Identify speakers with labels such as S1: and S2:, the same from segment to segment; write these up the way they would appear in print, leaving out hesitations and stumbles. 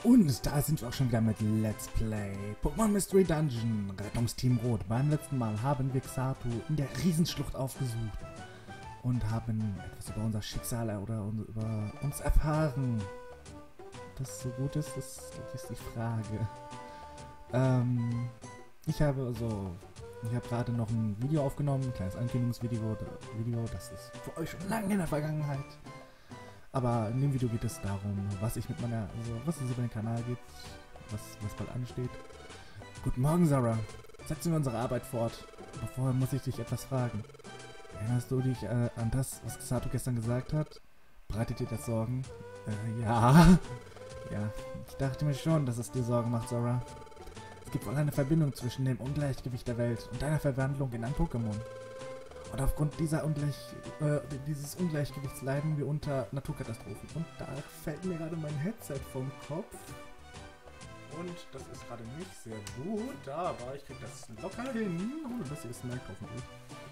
S1: Und da sind wir auch schon wieder mit Let's Play Pokémon Mystery Dungeon Rettungsteam Rot. Beim letzten Mal haben wir Xatu in der Riesenschlucht aufgesucht und haben etwas über unser Schicksal oder über uns erfahren. Ob das so gut ist, das ist die Frage. Ich habe gerade noch ein Video aufgenommen, ein kleines Ankündigungsvideo, das ist für euch schon lange in der Vergangenheit. Aber in dem Video geht es darum, was es über den Kanal gibt, was bald ansteht. Guten Morgen, Sarah. Setzen wir unsere Arbeit fort. Aber vorher muss ich dich etwas fragen. Erinnerst du dich an das, was Xatu gestern gesagt hat? Bereitet dir das Sorgen? Ja. Ja, ich dachte mir schon, dass es dir Sorgen macht, Sarah. Es gibt wohl eine Verbindung zwischen dem Ungleichgewicht der Welt und deiner Verwandlung in ein Pokémon. Und aufgrund dieses Ungleichgewichts leiden wir unter Naturkatastrophen. Und da fällt mir gerade mein Headset vom Kopf. Und das ist gerade nicht sehr gut, aber ich krieg das locker hin. Oh, das hier ist ein hoffentlich.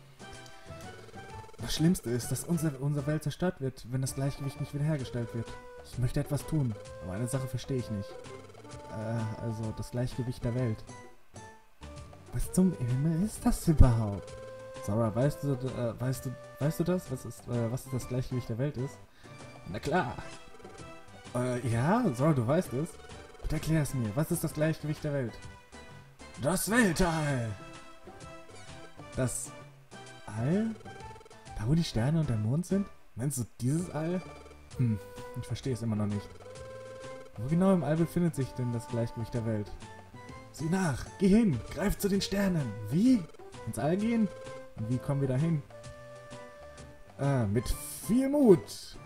S1: Das Schlimmste ist, dass unsere Welt zerstört wird, wenn das Gleichgewicht nicht wiederhergestellt wird. Ich möchte etwas tun, aber eine Sache verstehe ich nicht. Also das Gleichgewicht der Welt. Was zum Himmel ist das überhaupt? Sarah, weißt du das? Was das Gleichgewicht der Welt ist? Na klar. Ja, Sarah, du weißt es. Bitte erklär es mir. Was ist das Gleichgewicht der Welt? Das Weltall! Das All? Da wo die Sterne und der Mond sind? Meinst du dieses All? Ich verstehe es immer noch nicht. Wo genau im All befindet sich denn das Gleichgewicht der Welt? Sieh nach! Geh hin! Greif zu den Sternen! Wie? Ins All gehen? Und wie kommen wir dahin? Mit viel Mut.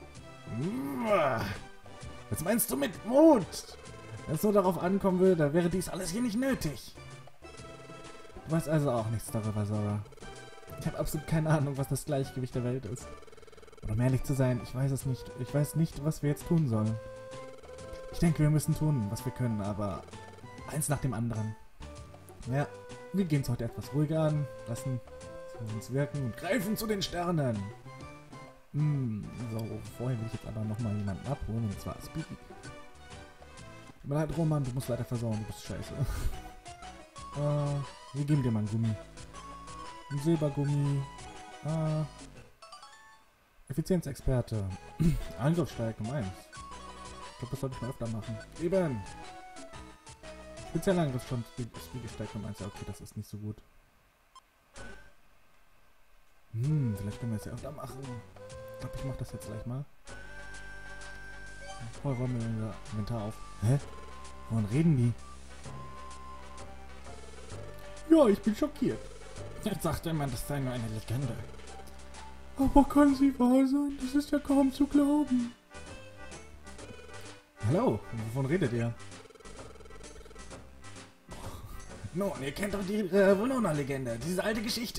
S1: Was meinst du mit Mut? Wenn es nur darauf ankommen würde, wäre dies alles hier nicht nötig. Du weißt also auch nichts darüber, Sarah. Ich habe absolut keine Ahnung, was das Gleichgewicht der Welt ist. Oder um ehrlich zu sein, ich weiß es nicht. Ich weiß nicht, was wir jetzt tun sollen. Ich denke, wir müssen tun, was wir können, aber eins nach dem anderen. Ja, wir gehen es heute etwas ruhiger an, lassen uns wirken und greifen zu den Sternen. So, vorher will ich jetzt aber nochmal jemanden abholen, und zwar Speedy. Tut mir leid, Roman, du musst leider versauen, du bist scheiße. Wir geben dir mal einen Gummi. Ein Silbergummi. Effizienzexperte. Angriffsstärke um 1. Ich glaube, das sollte ich mal öfter machen. Eben. Spezieller Angriff schon Speedy-Stärke um 1. Ja, okay, das ist nicht so gut. Vielleicht können wir es ja öfter machen. Ich glaube, ich mache das jetzt gleich mal. Vorher räumen wir unser Inventar auf. Hä? Wovon reden die? Ja, ich bin schockiert. Jetzt sagt jemand, das sei nur eine Legende. Aber kann sie wahr sein? Das ist ja kaum zu glauben. Hallo, wovon redet ihr? Nun, ihr kennt doch die Venona-Legende, diese alte Geschichte.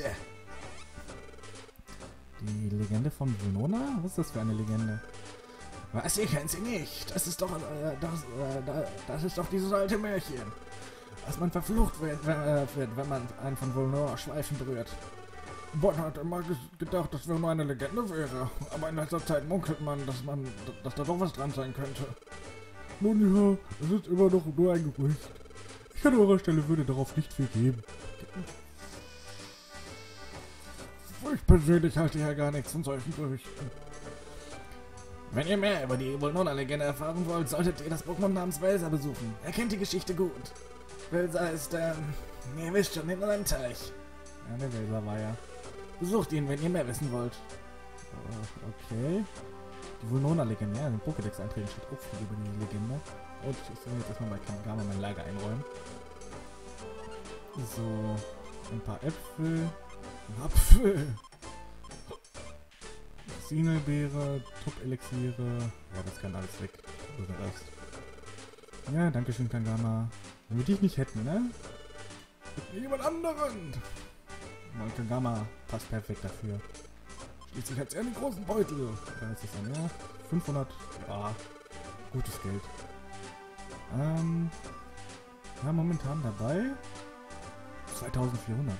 S1: Die Legende von Venona? Was ist das für eine Legende? Was, ihr kennt sie nicht? Das ist doch dieses alte Märchen. Dass man verflucht wird, wenn man einen von Venona Schweifen berührt. Bon hat immer gedacht, das wäre nur eine Legende wäre. Aber in letzter Zeit munkelt man, dass da doch was dran sein könnte. Nun ja, es ist immer noch nur ein Gerücht. Ich an eurer Stelle würde darauf nicht viel geben. Ich persönlich halte ja gar nichts von solchen Gerüchten. Wenn ihr mehr über die Venona-Legende erfahren wollt, solltet ihr das Pokémon namens Welser besuchen. Er kennt die Geschichte gut. Welser ist, ihr wisst schon, hinter einem Teich. Ja, der Welser war ja. Besucht ihn, wenn ihr mehr wissen wollt. Okay. Die Venona-Legende, ja, den Pokédex eintreten steht auch viel über die Legende. Und ich soll jetzt erstmal bei Kangama mein Lager einräumen. So, ein paar Äpfel. Apfel! Sinelbeere, Top-Elixiere. Ja, das kann alles weg. So der Rest. Ja, danke schön, Kangama. Wenn wir dich nicht hätten, ne? Mit jemand anderen! Mein Kangama passt perfekt dafür. Schließlich hat er einen großen Beutel. Da ist es dann, ja. 500. Ja, gutes Geld. Ja, momentan dabei. 2400.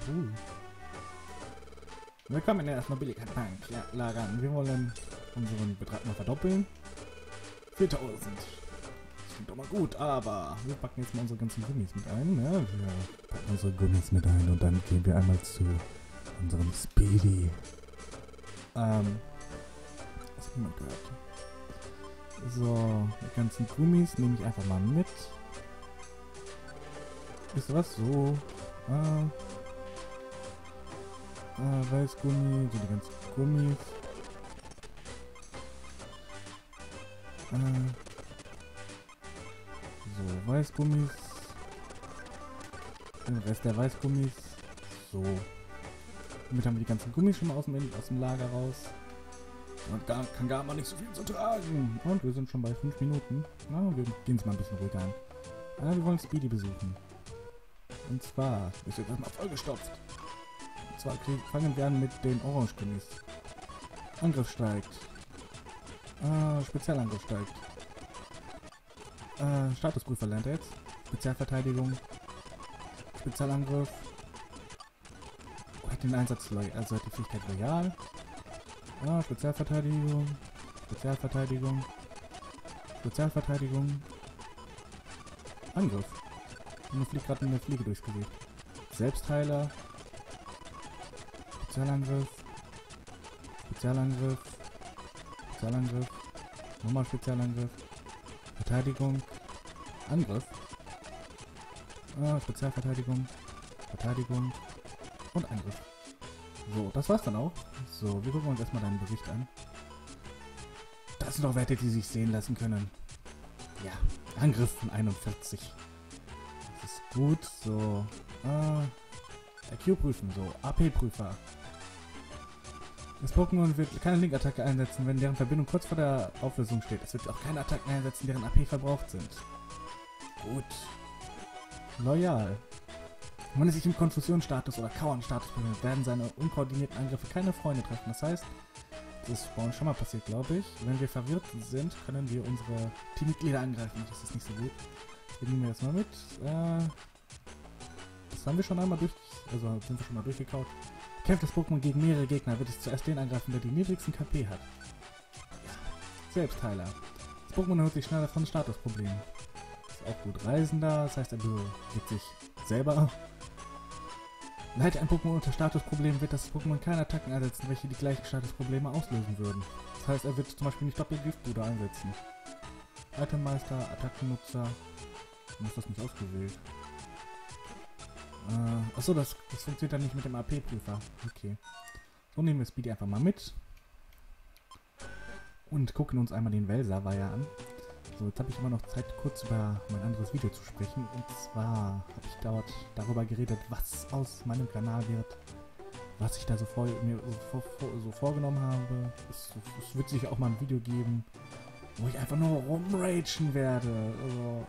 S1: Wir können ja erstmal billig Bank lagern. Wir wollen unseren Betrag mal verdoppeln. 4000. klingt doch mal gut, aber wir packen jetzt mal unsere ganzen Gummis mit ein. Ja, wir packen unsere Gummis mit ein und dann gehen wir einmal zu unserem Speedy. Das hat niemand gehört. So, die ganzen Gummis nehme ich einfach mal mit. Ist was so? Weißgummi, so die ganzen Gummis. So, Weißgummis. Den Rest der Weißgummis. So. Damit haben wir die ganzen Gummis schon mal aus dem Lager raus. Und kann gar mal nicht so viel zu tragen. Und wir sind schon bei 5 Minuten. Na, wir gehen es mal ein bisschen ruhiger an. Wir wollen Speedy besuchen. Und zwar ist jetzt erstmal vollgestopft. Und zwar fangen wir an mit den Orange-Gummis. Angriff steigt. Spezialangriff steigt. Statusprüfer lernt er jetzt. Spezialverteidigung. Spezialangriff. Hat den Einsatz, also hat die Fähigkeit Loyal. Spezialverteidigung. Spezialverteidigung. Spezialverteidigung. Angriff. Und mir fliegt gerade eine Fliege durchs Gesicht. Selbstheiler. Spezialangriff. Spezialangriff. Spezialangriff. Nochmal Spezialangriff. Verteidigung. Angriff. Spezialverteidigung. Verteidigung. Und Angriff. So, das war's dann auch. So, wir gucken uns erstmal deinen Bericht an. Das sind doch Werte, die sich sehen lassen können. Ja, Angriff von 41. Das ist gut. So, IQ prüfen. So, AP-Prüfer. Das Pokémon wird keine Link-Attacke einsetzen, wenn deren Verbindung kurz vor der Auflösung steht. Es wird auch keine Attacken einsetzen, deren AP verbraucht sind. Gut. Loyal. Wenn es sich im Konfusionsstatus oder Kauern-Status befindet, werden seine unkoordinierten Angriffe keine Freunde treffen. Das heißt, das ist bei uns schon mal passiert, glaube ich. Wenn wir verwirrt sind, können wir unsere Teammitglieder angreifen. Das ist nicht so gut. Wir nehmen jetzt mal mit. Das haben wir schon einmal also sind wir schon mal durchgekaut. Kämpft das Pokémon gegen mehrere Gegner, wird es zuerst den angreifen, der die niedrigsten KP hat. Selbstheiler. Das Pokémon erhöht sich schneller von Statusproblemen. Ist auch gut. Reisender, das heißt, er bewegt sich selber. Leitet ein Pokémon unter Statusproblemen, wird das Pokémon keine Attacken einsetzen, welche die gleichen Statusprobleme auslösen würden. Das heißt, er wird zum Beispiel nicht Doppelgiftbruder einsetzen. Itemmeister, Attackennutzer. Warum ist das nicht ausgewählt? Achso, das funktioniert dann nicht mit dem AP-Prüfer. Okay. So, nehmen wir Speedy einfach mal mit. Und gucken uns einmal den Welser-Weiher an. So, jetzt habe ich immer noch Zeit, kurz über mein anderes Video zu sprechen. Und zwar habe ich dort darüber geredet, was aus meinem Kanal wird. Was ich da so vorgenommen habe. Es wird sicher auch mal ein Video geben, wo ich einfach nur rumragen werde. Also,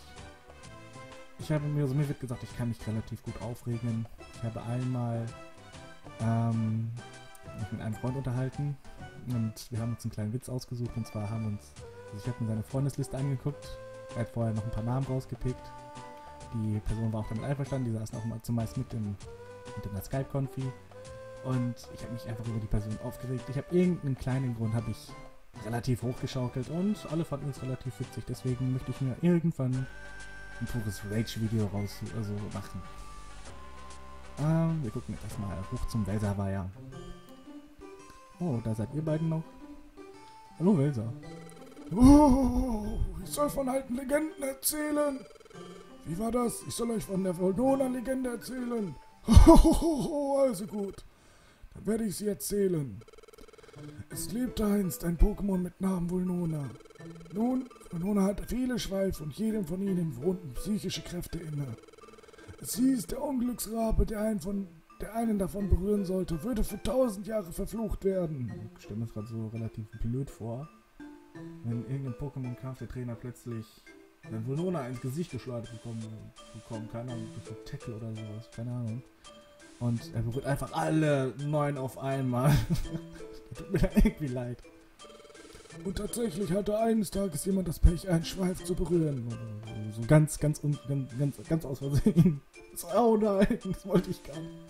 S1: mir wird gesagt, ich kann mich relativ gut aufregen. Ich habe einmal mich mit einem Freund unterhalten und wir haben uns einen kleinen Witz ausgesucht, und zwar ich habe mir seine Freundesliste angeguckt. Er hat vorher noch ein paar Namen rausgepickt. Die Person war auch damit einverstanden, die saßen auch mal zumeist mit in der Skype-Konfi. Und ich habe mich einfach über die Person aufgeregt. Ich habe irgendeinen kleinen Grund, habe ich relativ hochgeschaukelt und alle fanden es relativ witzig. Deswegen möchte ich mir irgendwann ein pures Rage-Video machen. Wir gucken jetzt erstmal hoch zum Welser-Weiher. Oh, da seid ihr beiden noch. Hallo Welser.
S2: Oh, ich soll von alten Legenden erzählen. Wie war das? Ich soll euch von der Volnona-Legende erzählen. Also gut. Dann werde ich sie erzählen. Es lebte einst ein Pokémon mit Namen Volnona. Nun, Volnona hatte viele Schweife und jedem von ihnen wohnten psychische Kräfte inne. Es hieß, der Unglücksrabe, der einen davon berühren sollte, würde für 1000 Jahre verflucht werden.
S1: Ich stelle mir das gerade so relativ blöd vor, wenn irgendein Pokémon-Kampf der Trainer plötzlich dann Volnona ins Gesicht geschleudert bekommen, keine Ahnung, durch einen Tackle oder sowas, keine Ahnung. Und er berührt einfach alle 9 auf einmal. Tut mir da irgendwie leid.
S2: Und tatsächlich hatte eines Tages jemand das Pech, einen Schweif zu berühren.
S1: So ganz aus Versehen. Oh nein, das wollte ich gar nicht.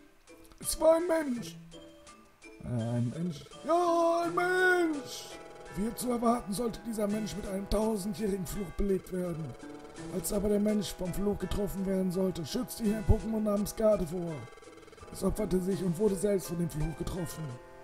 S2: Es war ein Mensch.
S1: Ein Mensch?
S2: Ja, ein Mensch. Wie zu erwarten, sollte dieser Mensch mit einem 1000-jährigen Fluch belegt werden. Als aber der Mensch vom Fluch getroffen werden sollte, schützte ihn ein Pokémon namens Gardevoir. Es opferte sich und wurde selbst von dem Fluch getroffen.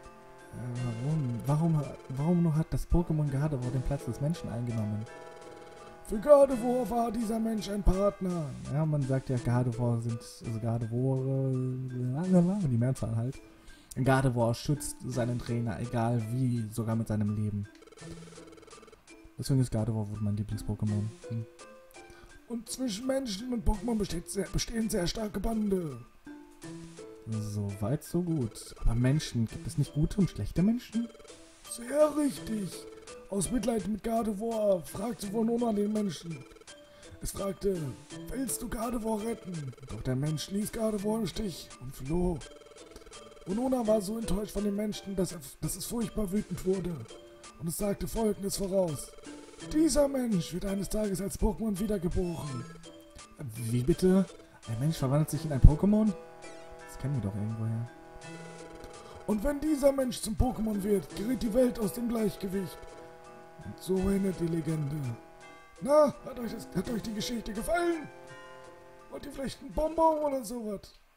S1: Warum nur hat das Pokémon Gardevoir den Platz des Menschen eingenommen?
S2: Für Gardevoir war dieser Mensch ein Partner.
S1: Ja, man sagt ja, Gardevoir sind, also Gardevoir, die Mehrzahl halt. Gardevoir schützt seinen Trainer, egal wie, sogar mit seinem Leben. Deswegen ist Gardevoir wohl mein Lieblings-Pokémon.
S2: Und zwischen Menschen und Pokémon bestehen sehr starke Bande.
S1: So weit, so gut. Aber Menschen, gibt es nicht gute und schlechte Menschen?
S2: Sehr richtig. Aus Mitleid mit Gardevoir fragte Vonona den Menschen. Es fragte, willst du Gardevoir retten? Doch der Mensch ließ Gardevoir im Stich und floh. Vonona war so enttäuscht von den Menschen, dass es furchtbar wütend wurde. Und es sagte Folgendes voraus. Dieser Mensch wird eines Tages als Pokémon wiedergeboren.
S1: Wie bitte? Ein Mensch verwandelt sich in ein Pokémon? Das kennen wir doch irgendwoher.
S2: Und wenn dieser Mensch zum Pokémon wird, gerät die Welt aus dem Gleichgewicht. Und so endet die Legende. Na, hat euch die Geschichte gefallen? Wollt ihr vielleicht einen Bonbon oder sowas?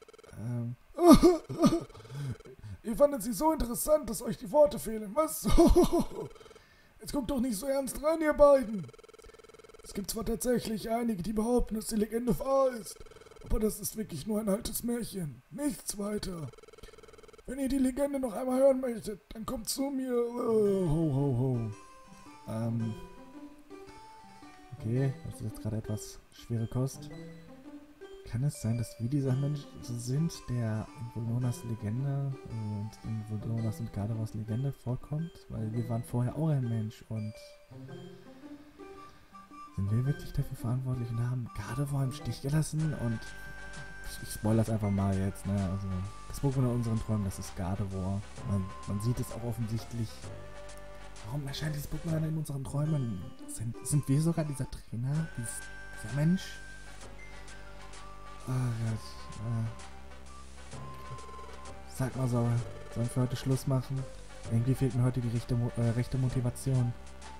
S2: Ihr fandet sie so interessant, dass euch die Worte fehlen. Was? Jetzt guckt doch nicht so ernst rein, ihr beiden. Es gibt zwar tatsächlich einige, die behaupten, dass die Legende wahr ist, aber das ist wirklich nur ein altes Märchen. Nichts weiter. Wenn ihr die Legende noch einmal hören möchtet, dann kommt zu mir.
S1: Okay, das ist jetzt gerade etwas schwere Kost. Kann es sein, dass wir dieser Mensch sind, der in Vononas Legende und in Vononas und Gardevoirs Legende vorkommt? Weil wir waren vorher auch ein Mensch und sind wir wirklich dafür verantwortlich und haben Gardevoir im Stich gelassen? Und ich spoilere das einfach mal jetzt, ne? Also das Pokémon in unseren Träumen, das ist Gardevoir. Man sieht es auch offensichtlich. Warum erscheint dieses Pokémon dann in unseren Träumen? Sind wir sogar dieser Trainer? Dieser Mensch? Oh Gott. Sag mal, Sora, sollen wir für heute Schluss machen? Irgendwie fehlt mir heute die rechte Motivation.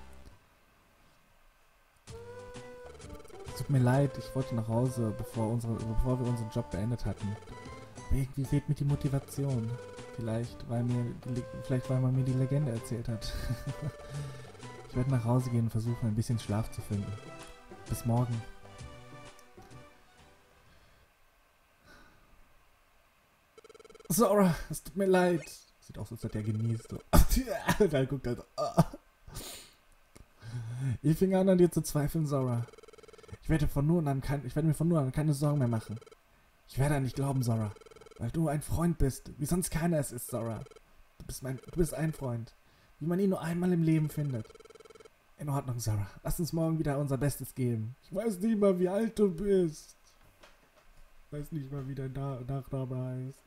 S1: Es tut mir leid, ich wollte nach Hause, bevor wir unseren Job beendet hatten. Aber irgendwie fehlt mir die Motivation. Vielleicht, weil man mir die Legende erzählt hat. Ich werde nach Hause gehen und versuchen, ein bisschen Schlaf zu finden. Bis morgen. Sora, es tut mir leid. Sieht aus, als hätte er genießt. So. Da guckt er so. Ich fing an dir zu zweifeln, Sora. Ich werde mir von nun an keine Sorgen mehr machen. Ich werde an dich glauben, Sora. Weil du ein Freund bist, wie sonst keiner es ist, Sora. Du bist ein Freund. Wie man ihn nur einmal im Leben findet. In Ordnung, Sora. Lass uns morgen wieder unser Bestes geben. Ich weiß nicht mal, wie alt du bist. Ich weiß nicht mal, wie dein Nachname heißt.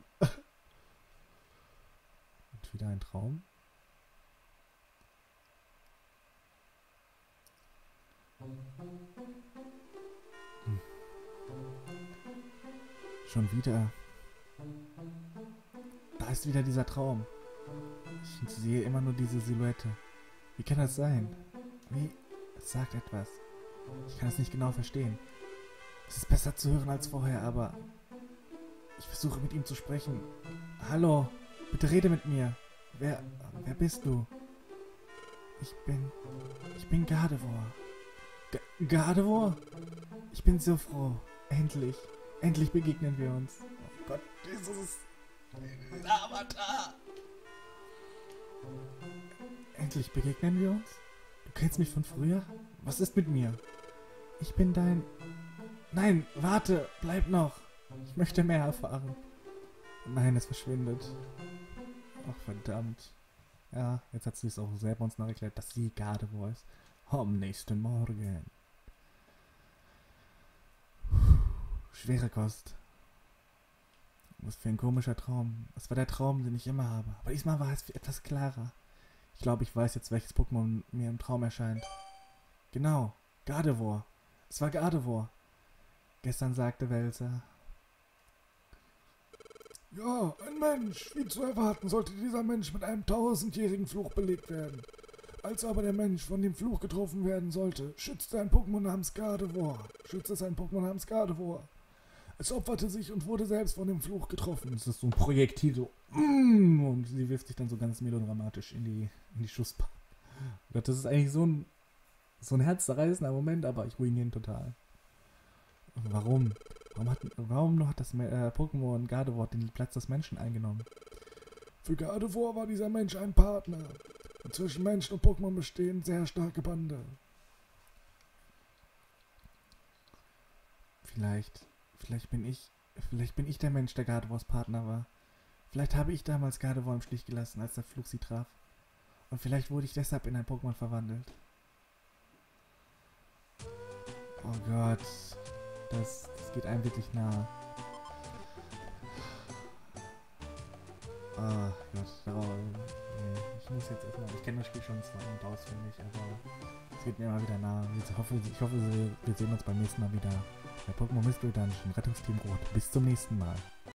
S1: Und wieder ein Traum. Schon wieder. Da ist wieder dieser Traum. Ich sehe immer nur diese Silhouette. Wie kann das sein? Es sagt etwas. Ich kann es nicht genau verstehen. Es ist besser zu hören als vorher, aber ich versuche mit ihm zu sprechen. Hallo, bitte rede mit mir. Wer bist du? Ich bin Gardevoir. Gardevoir? Ich bin so froh. Endlich begegnen wir uns. Oh Gott, dieses Avatar. Endlich begegnen wir uns? Du kennst mich von früher? Was ist mit mir? Ich bin dein... Nein, warte, bleib noch. Ich möchte mehr erfahren. Nein, es verschwindet. Ach, verdammt. Ja, jetzt hat sie es auch selber uns noch erklärt, dass sie Gardevoir ist. Am nächsten Morgen. Schwere Kost. Was für ein komischer Traum. Das war der Traum, den ich immer habe. Aber diesmal war es etwas klarer. Ich glaube, ich weiß jetzt, welches Pokémon mir im Traum erscheint. Genau, Gardevoir. Es war Gardevoir. Gestern sagte Welser.
S2: Ja, ein Mensch. Wie zu erwarten, sollte dieser Mensch mit einem 1000-jährigen Fluch belegt werden. Als aber der Mensch von dem Fluch getroffen werden sollte, schützte ein Pokémon namens Gardevoir. Es opferte sich und wurde selbst von dem Fluch getroffen.
S1: Das ist so ein Projektil, so und sie wirft sich dann so ganz melodramatisch in die Schussbahn. Das ist eigentlich so ein herzzerreißender Moment, aber ich ruiniere ihn total. Warum? Warum hat das Pokémon Gardevoir den Platz des Menschen eingenommen?
S2: Für Gardevoir war dieser Mensch ein Partner. Und zwischen Menschen und Pokémon bestehen sehr starke Bande.
S1: Vielleicht bin ich der Mensch, der Gardevoirs Partner war. Vielleicht habe ich damals Gardevoir im Stich gelassen, als der Fluch sie traf. Und vielleicht wurde ich deshalb in ein Pokémon verwandelt. Oh Gott, das geht einem wirklich nahe. Oh Gott, ich muss jetzt erstmal, ich kenne das Spiel schon zwar und auswendig, aber es geht mir immer wieder nahe. Ich hoffe, wir sehen uns beim nächsten Mal wieder bei Pokémon Mystery Dungeon, Rettungsteam Rot. Bis zum nächsten Mal.